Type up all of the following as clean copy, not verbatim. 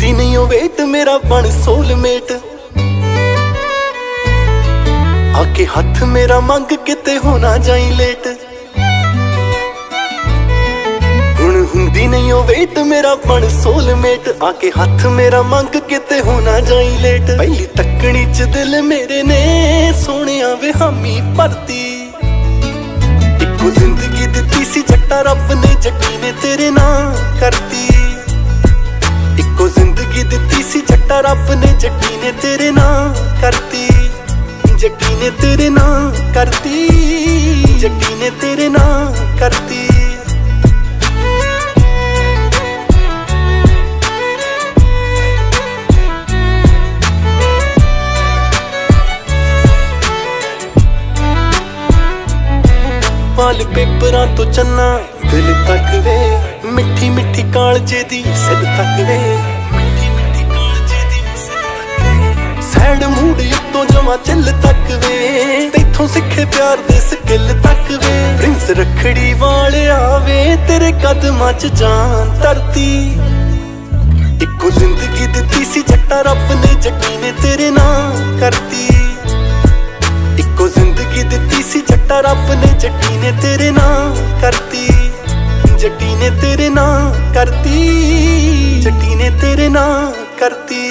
ਹੁੰਦੀ नहीं oh wait मेरा बन सोलमेट आके हथ मेरा मंग किते होना जाई लेट हुण हुंदी नहीं ओ वेट मेरा बन सोलमेट आके हथ मेरा मंग किते होना जाई लेट पहली तकनी च दिल मेरे ने सोहणिया वे हामी भरती इक्को जिंदगी दित्ती सी जट्टा रब ने जट्टी ने तेरे नाल करती इक्को जिंदगी दित्ती सी जट्टा रब ने जट्टी ने तेरे नाल करती जट्टी ने तेरे नाल करती जट्टी ने तेरे नाल करती वाल पेपरां तो चन्ना दिल तक वे मिठी मिठी कालजे दी सिल तक वे सैड मूड उत्तों जमा चिल तक वे तैथों सिखे प्यार दे स्किल तक वे प्रिंस रखड़ी वाले आवे तेरे कदमां च जान धरती इक्को जिंदगी दित्ती सी जट्टा रब ने जट्टी ने तेरे नाल करती इक्को जिंदगी दित्ती सी जट्टा रब ने जट्टी ने तेरे नाल करती जट्टी ने तेरे नाल करती जट्टी ने तेरे नाल करती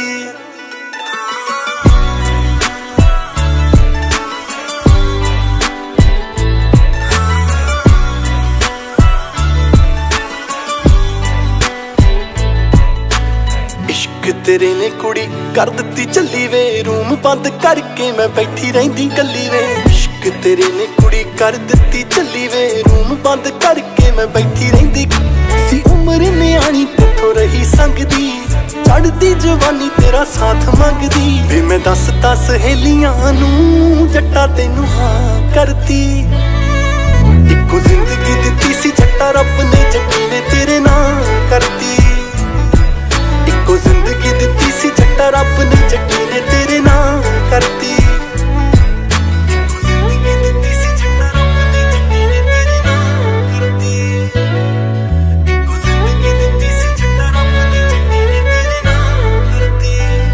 तेरे ने कुड़ी कर दित्ती चली वे रूम बंद करके मैं बैठी रहिंदी कल्ली वे इश्क तेरे ने कुड़ी कर दित्ती चली वे रूम बंद करके मैं बैठी रहिंदी सी उम्र न्याणी किथों रही संगदी चढ़दी जवानी तेरा साथ मंगदी वे मैं दसता सहेलियां नूं जट्टा तैनूं हां करती इक्को जिंदगी दित्ती सी जट्टा रब ने जट्टी ने तेरे नाल करती इक्को जिंदगी दित्ती सी जट्टा रब ने जट्टी ने तेरे नाल करती इक्को जिंदगी दित्ती सी जट्टा रब ने जट्टी ने तेरे नाल करती इक्को जिंदगी दित्ती सी जट्टा रब ने जट्टी ने तेरे नाल करती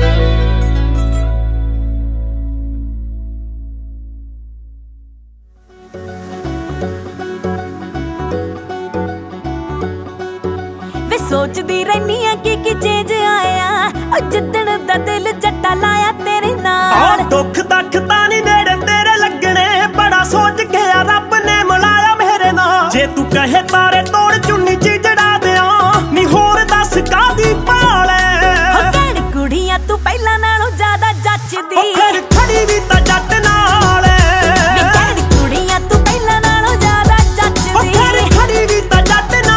वे सोचदी रहनी आ कि चेंज आया जिद्दन दा दिल जट्टा लाया तेरे नाल दुख तक तानी नेड़े तेरे लगने बड़ा सोच के रब ने मिलाया मेरे नाल जे तू कहे तारे तोड़ चुन्नी च जड़ा दिया नी होर दस कादी पाले कहण कुड़ियां तू पहला नालों ज्यादा जचदी फिर खड़ी भी ता जट नाल कहण कुड़ियां तू पहला नालों ज्यादा जचदी फिर खड़ी भी ता जट नाल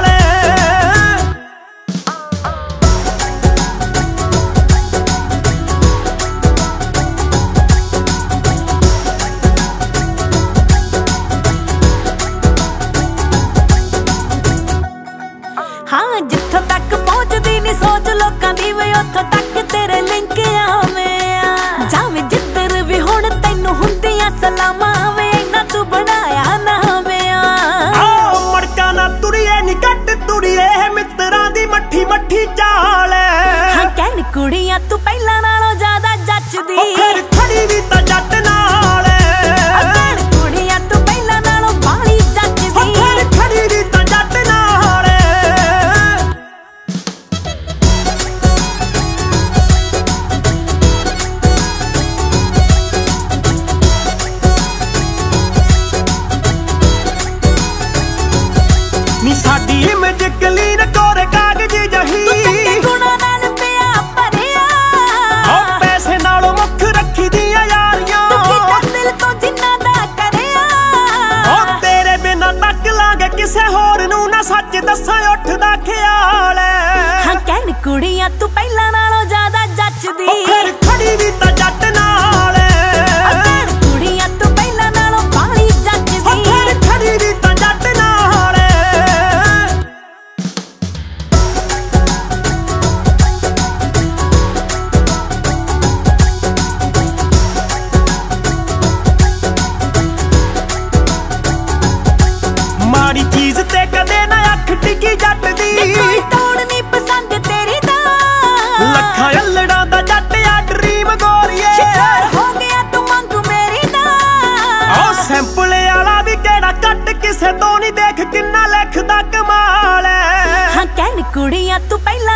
हाँ जिथों तक पहुंचदी नी सोच लोकां दी वे उत्थों तक तेरे लिंक आवे जावे जिद्दर भी हुण तैनूं हुंदियां सलामां वे इन्ना तू बनाया ना हमें मड़का ना तुरिए नी कट तुरिए मित्रां दी मट्ठी मट्ठी चाल हाँ कहण कुड़ियां तू पहला नालों ज्यादा जचदी फिर खड़ी भी ता जट नाल कहण कुड़ियां तू पहला नालों बाली जचदी फिर खड़ी भी ता जट नाल साडी इमेज क्लीन कोरे कागज जही गुणा नाल पिया भरिया पैसे नालों मुख रखी दिया यारियां दिल तो जिन्ना दा करिया तेरे बिना तक लांगे किसे होर नूं ना सच दसां उठदा ख्याल हाँ कहण कुड़ियां तू पहला नालों ज्यादा जचदी फिर खड़ी भी ता जट नाल कहण कुड़ियां तू पहला नालों बाली जचदी फिर खड़ी भी ता जट नाल माड़ी चीज ते कदे ना अख टिकी जट दी कोई तोड़ नहीं पसंद तेरी दा ਕੁੜੀਆਂ ਤੂੰ ਪਹਿਲਾਂ